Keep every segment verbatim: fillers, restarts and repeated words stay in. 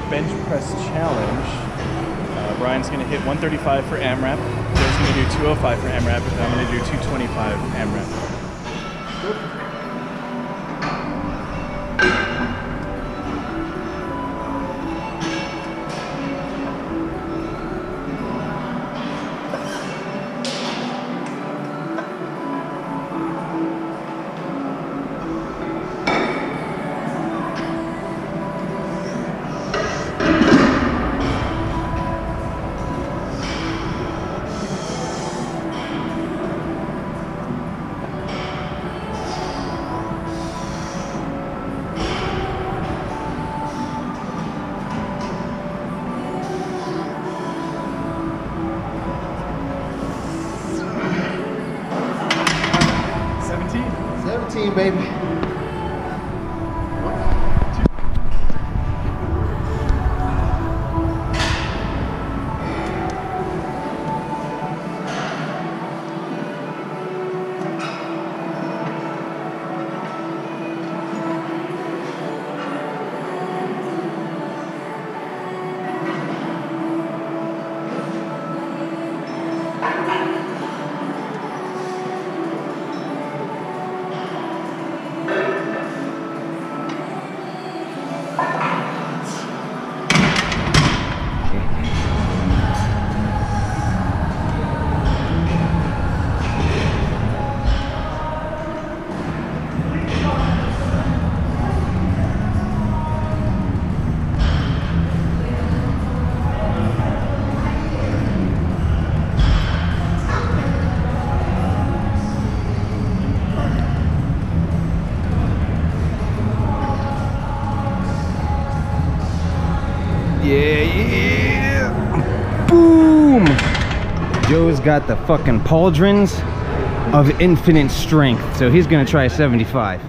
bench press challenge. Uh, Brian's going to hit one thirty-five for AMRAP. Joe's going to do two oh five for AMRAP, and I'm going to do two twenty-five AMRAP. seventeen, baby. Yeah, yeah. Boom! Joe's got the fucking pauldrons of infinite strength, so he's gonna try seventy-five.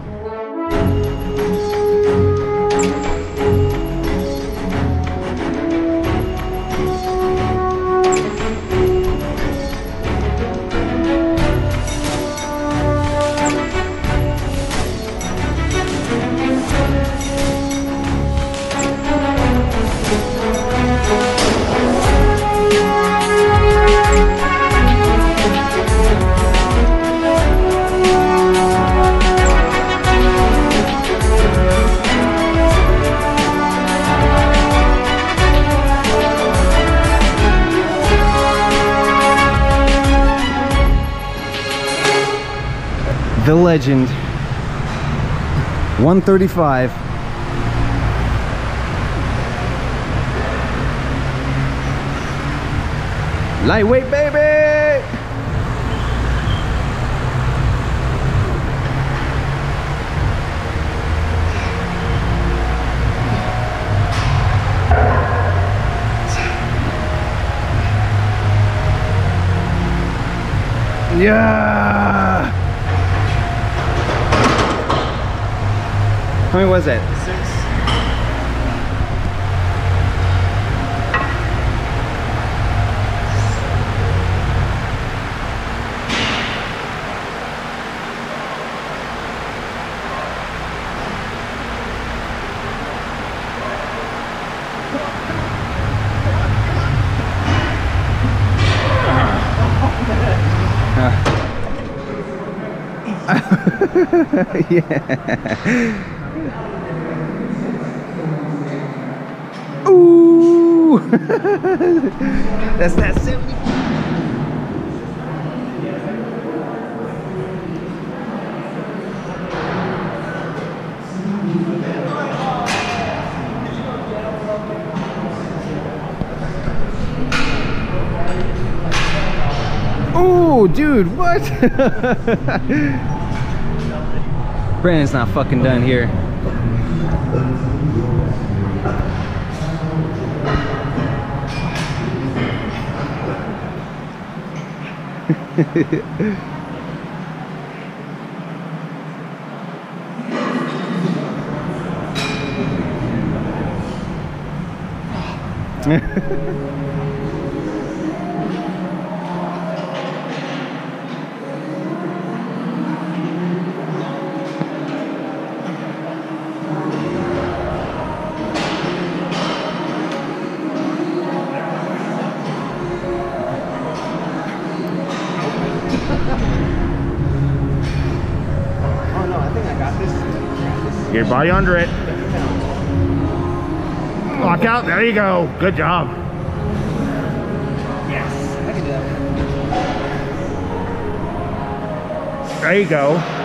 The legend, one thirty-five. Lightweight, baby! Yeah! How many was that? Six. Yeah. Ooh! That's that seventy. Oh, dude, what? Brandon's not fucking done here. your body under it. Lock out. There you go. Good job. Yes, I can do that. There you go.